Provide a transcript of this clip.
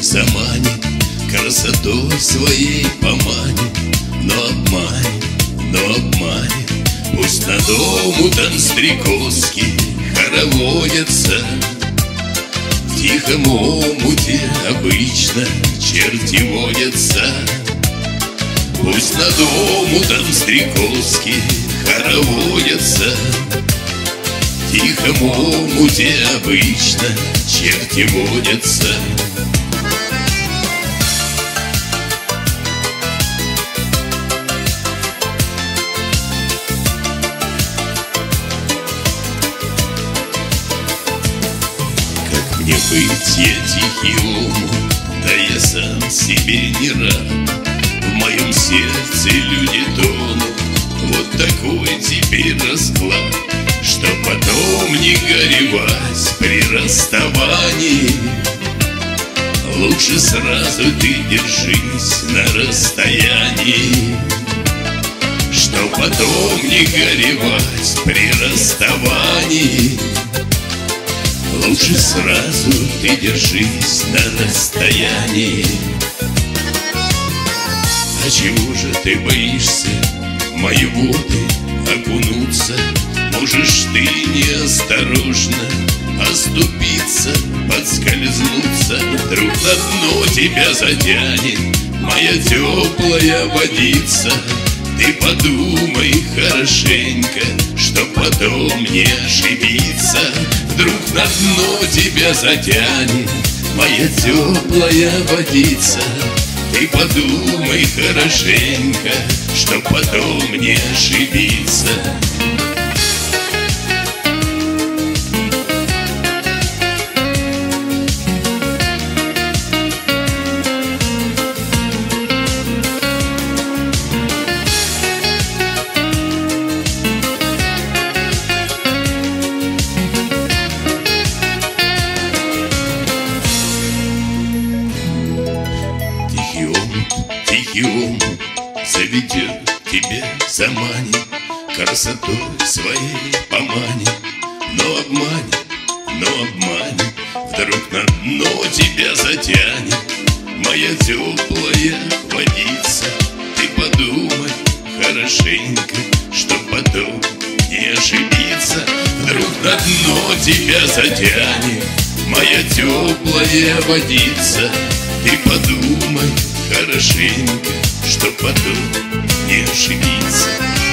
заманит, красотой своей поманит, но обманет. Пусть над омутом стрекозки хороводятся, в тихом омуте обычно черти водятся. Пусть над омутом стрекозки хороводятся, в тихом омуте обычно черти водятся. Как мне быть, я тихий омут, да я сам себе не рад. В моем сердце люди тонут, вот такой теперь расклад. Что потом не горевать при расставании, лучше сразу ты держись на расстоянии. Что потом не горевать при расставании, лучше сразу ты держись на расстоянии. А чего же ты боишься в мои воды окунуться? Можешь ты неосторожно оступиться, подскользнуться, вдруг на дно тебя затянет моя теплая водица. Ты подумай хорошенько, чтоб потом не ошибиться. Вдруг на дно тебя затянет моя теплая водица. Ты подумай хорошенько, чтоб потом не ошибиться. Тихий омут заведет тебя, заманит, красотой своей поманит, но обманет. Вдруг на дно тебя затянет моя теплая водица. Ты подумай хорошенько, чтоб потом не ошибиться. Вдруг на дно тебя затянет моя теплая водица. Ты подумай хорошенько, чтоб потом не ошибиться.